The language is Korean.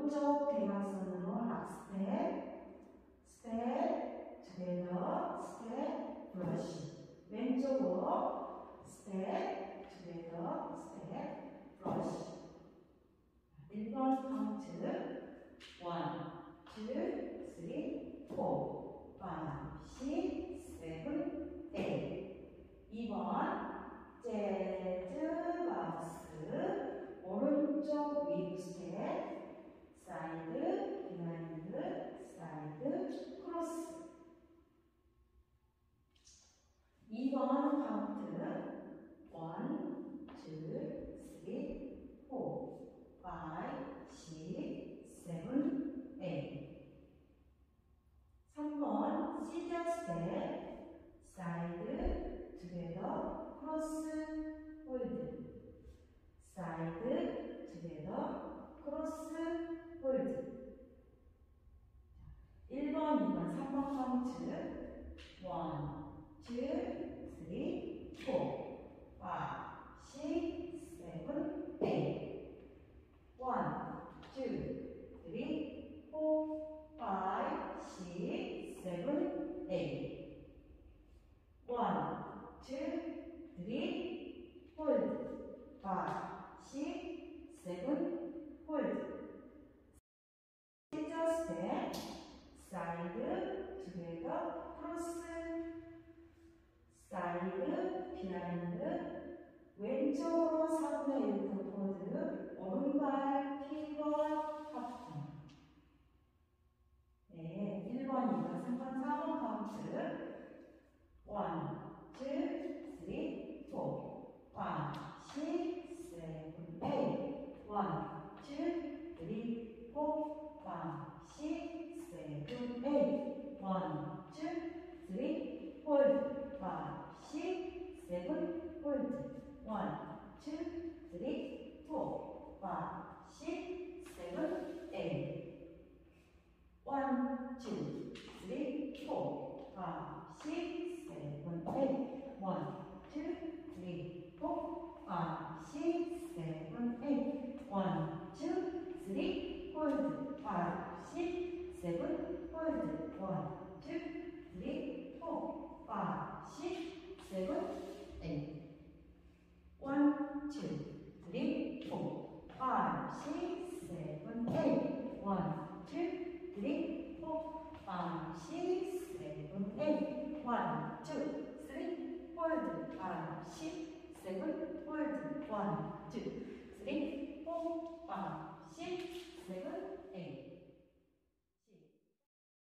오른쪽 대각선으로 락 스텝, together, 스텝, 브러쉬. 왼쪽으로 스텝, together, 스텝, 브러쉬. 1번 카운트 1, 2, 3, 4, 5, 6, 7, 8. 2번 재즈 바스 오른쪽 윗 스텝 사이드 비하인드 사이드 크로스. 2번 카운트 1, 2, 3, 4, 5, 6, 7, 8. 3번 시저 스텝 사이드 together 크로스 홀드 사이드 together 크로스 홀드. 1번, 2번, 3번 카운트 1, 2, 3, 4, 5, 6, 7, 8. 1, 2, 3, 4, 5, 6, 7, 8. 1, 2, 3, hold. 5, 6, 7, hold. 시저 스텝, 사이드, together, 크로스, 사이드, 비하인드, 왼쪽으로 3분의 1 포드, 오른발, 피벗, 하프. 네, 1번, 2번, 3번, 4번 카운트 1, 2, 3, 4, 5, 6, 7, 8. 1, 2, 3, 4, 5, 6, 7, 8. 1, 2, 3, hold. 5, 6, 7, hold. 1, 2, 3, 4, 5, 6, 7, 8. 1, 2, 3, 4, 5, 6, 7, 8. 1, 2, 3, 4, 5, 6, 7, 8. 1, 2, 3, hold. 5, 6, 7, hold. 1, 2, 3, 4, 5, 6, 7, 8. 1, 2, 3, 4, 5, 6, 7, 8. 1, 2, 3, 4, 5, 6, 7, 8. 1, 2, 3, hold. 5, 6, 7, hold. 1, 2, 3, 4, 5, 6,